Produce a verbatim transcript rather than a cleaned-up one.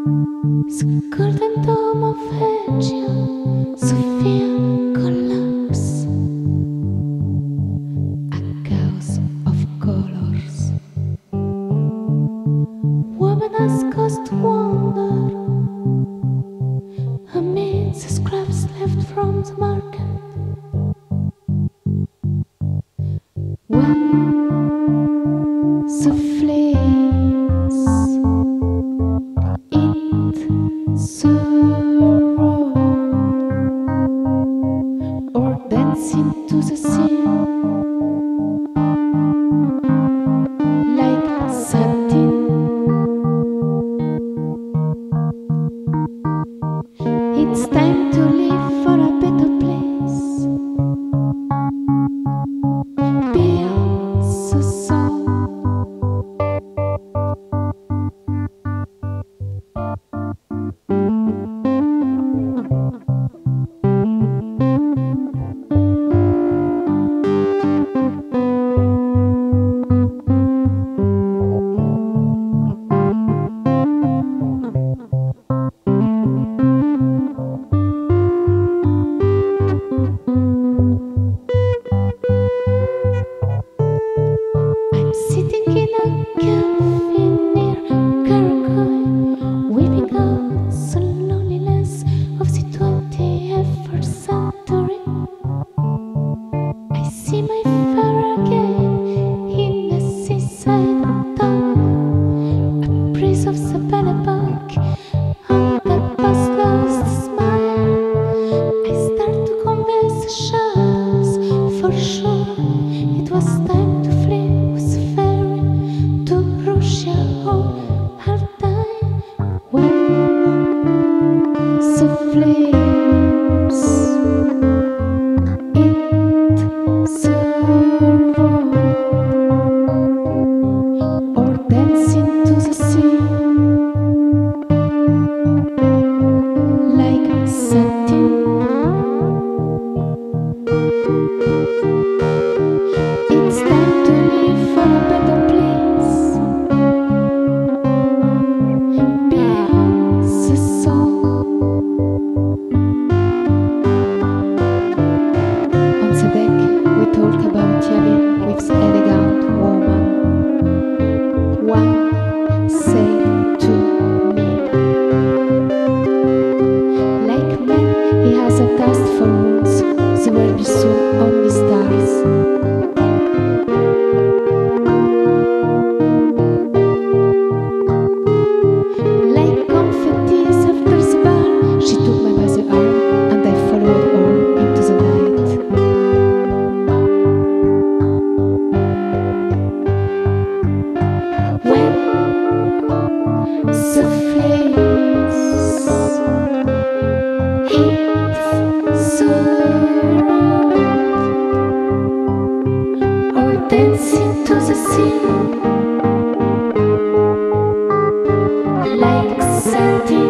Scordando vecchia Sofia collapse a chaos of colors. Woman has caused wonder amidst the scraps left from the market. When the flames hit the road or dance into the sea like satin, it's time to live for a better place beyond the sun. Sitting in a cafe near Karakoy, weeping out the loneliness of the twenty-first century. I see my father again in a seaside town, a priest of the Belle Époque, on the bus lost smile. I start to convince the shadows, for sure it was time to flee. The flames hit the road or dance into the sea like satin. It's time to live for a better place beyond the sun. We talk about Yavin with elegant woman. One said to me, like man, he has a taste for wounds. There will be soon only stars. Like confettis after the bar, she took me by the arm and I followed her into the night. The flames hit the road or dance into the sea like satin.